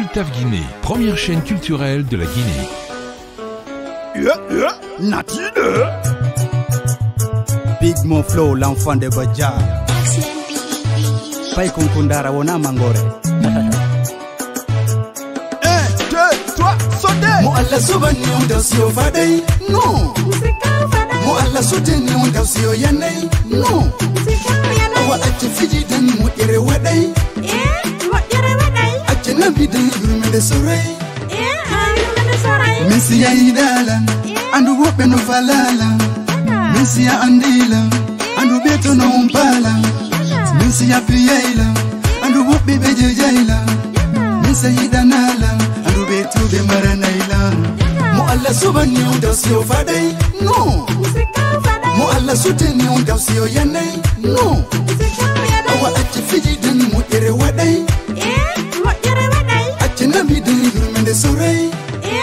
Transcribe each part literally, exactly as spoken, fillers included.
Cultave Guinée, première chaîne culturelle de la Guinée. Yeah, yeah, Natine. Big Mo Flow, l'enfant de Badja. Pai Kunkundara wona mangore. Un, deux, trois, sautez. Mo alla subani on dasio fadai. No. Mo alla suteni on dasio yanai. No. Awa ati fiji den mo ire wadai. Eh, mo ire wadai. Ati nabi den yume de sorai. Eh, yume de sorai. Mesi ya idala. Andu wope no falala. Mesi ya andila. Andu beto no umpala. Mesi ya piyaila. Andu wope beje jaila. Mesi ya idanala. Andu beto be maranaila. Mo alla subani on dasio fadai. No. Mo alla suteni on dasio yanai. No. Awa ati fiji den mo ire wadai. Eh, mo ire wadai. Ati nabi den yume de sorai.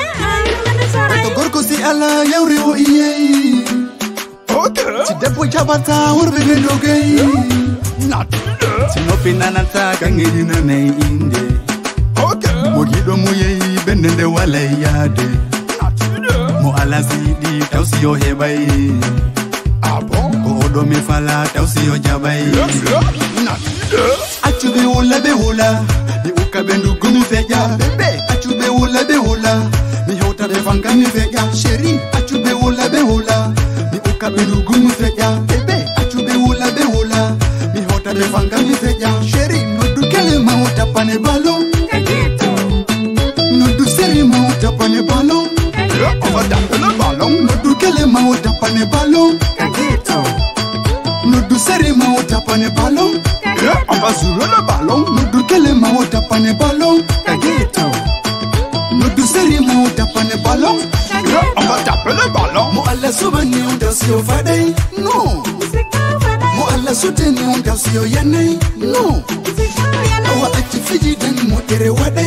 Eh, Gorko si ala yawri o iye. Okay. Ti debbo jabata worbe be dogay. Natine. Ti noppi nanata kangedi nanay inde. Okay. Mo gido mo yeyi bendende wala yade. Natine. Mo ala sidi tawsi yo hebay. Ah bon? Ko odo me fala tawsi yo jabay. Yeah, yeah, Natine. Achube wala be wala. Ni uka bendu gumi feja. Bebe. Achube wala be wala. Mi hota de fanga mi feja. Sheri. Achube wala be wala. Mi uka bendu gumi feja. Bebe. Achube wala be wala. Mi hota de fanga mi feja. Sheri. Nodu kele ma hota pane balon. Kageto. Nodu seri ma hota pane balon. Yeah, on va taper le ballon. Nodu kele ma hota pane balon. Kageto. Nodu seri ma hota pane balon. Yeah, on va jouer le ballon. Nodu kele ma hota pane balon. Kageto. Nodu seri ma hota pane balon. Yeah, on va taper le ballon. Mo alla subani on dasio fadai. No. Mo alla suteni on dasio yanai. No. Awa ati fiji den mo ire wadai.